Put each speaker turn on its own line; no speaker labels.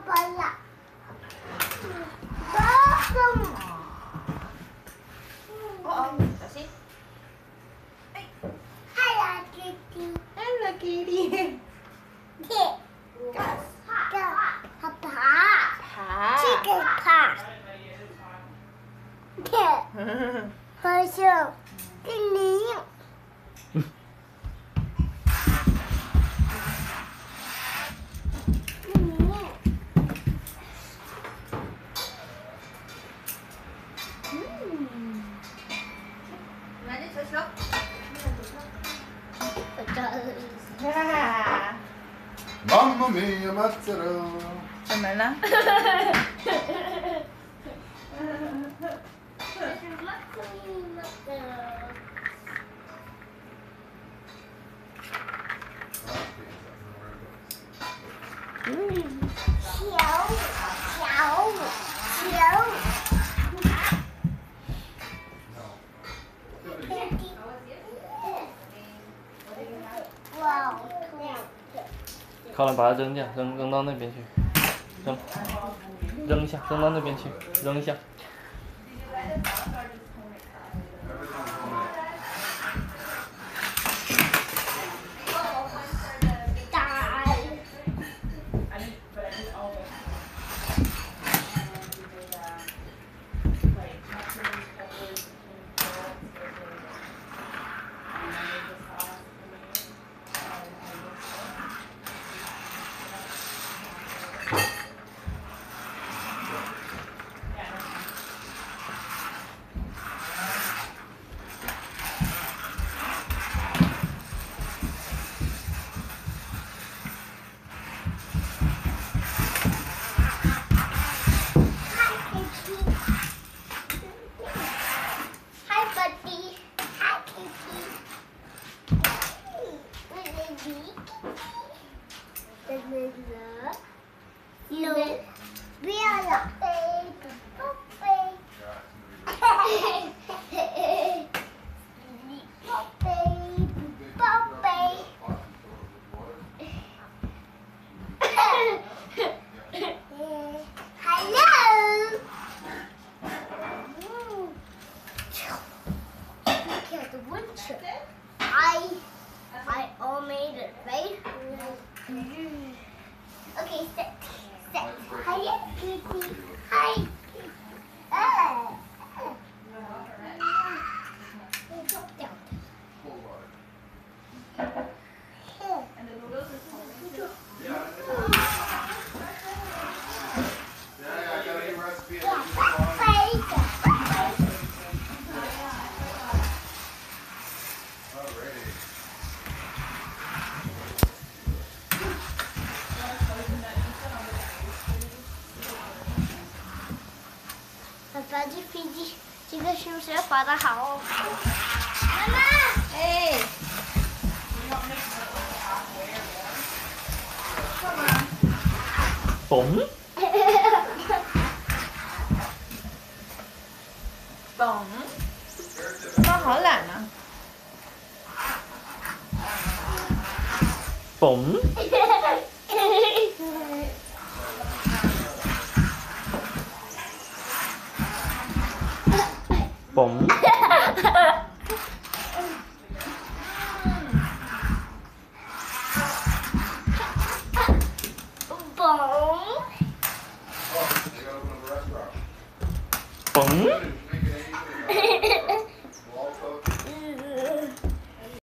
Kasih. Hello kitty. Gas.
Chicken pot. Hồi xưa cái miếng.
Mamma mia, mazzerò.
怎么了？
靠了，把它扔掉，扔到那边去，扔一下，扔到那边去，扔一下。
I all made it, right? Okay, sit. Hi, Kitty. Hi. Drop down.
And the noodles is homemade.
I got a new recipe.
Papá de VID， 这个是不是画的好？妈妈，
哎，干嘛？
嘣！
懂。妈好懒啊。
嘣！嘣！嘣！